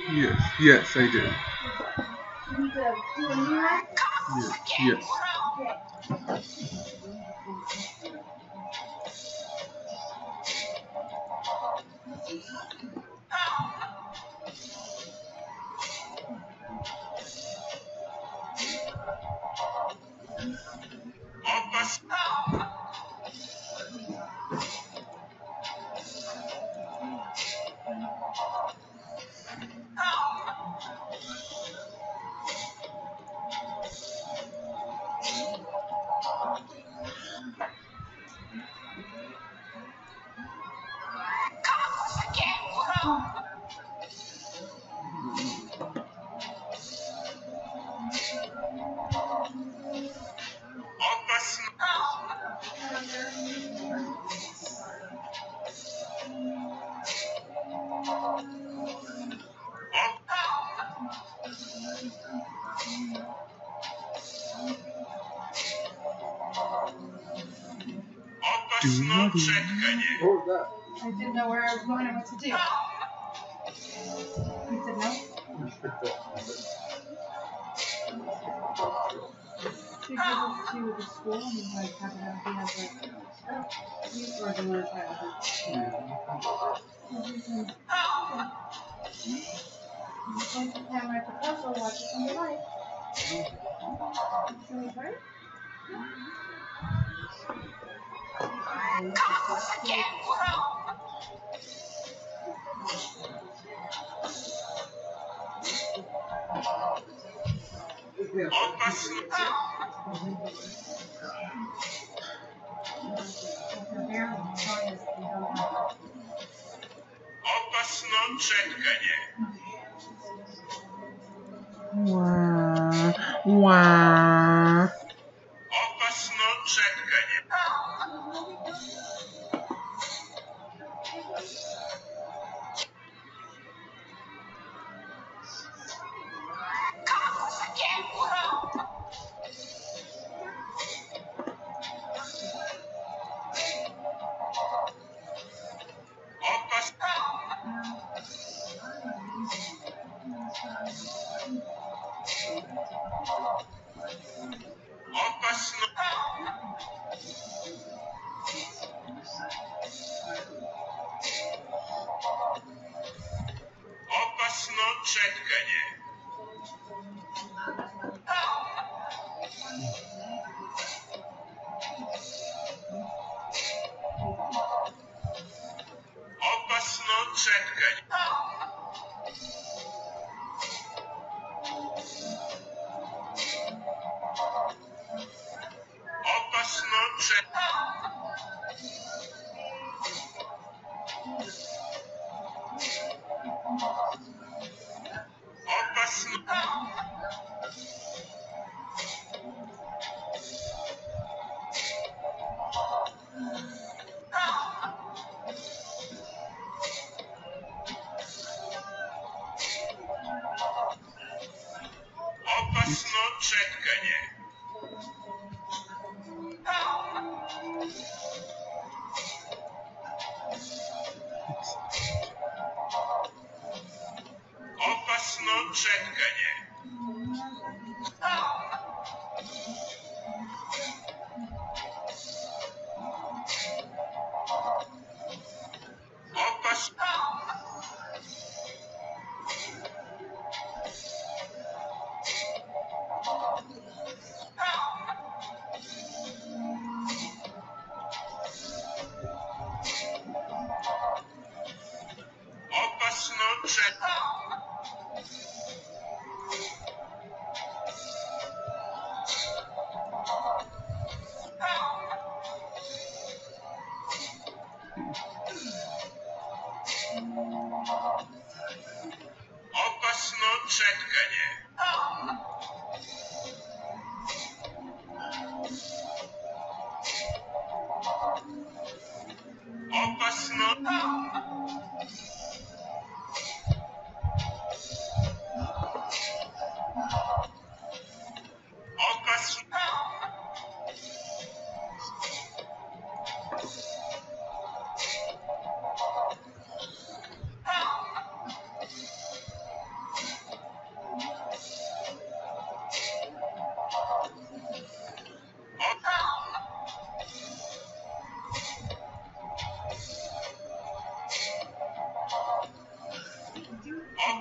Yes, yes, I do. Yes, What was that? I didn't know where I was going and what to do. You said no? Should give this to the school and like have it be as like you or do you want to try other? Point the camera at the puzzle, watch it from the light. Can we try it? Wah, wah.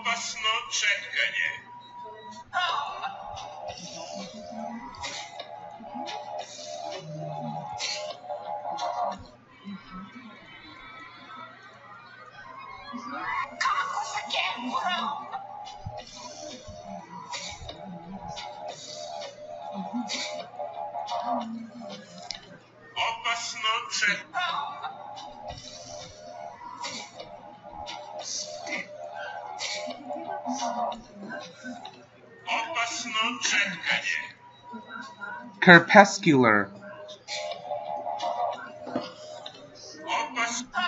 Opasno čekanje. Kako se kenguru? Opasno čekanje. Opasno čekanje. Crepuscular. Opasno.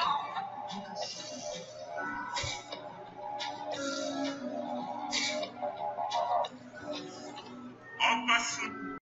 Opasno.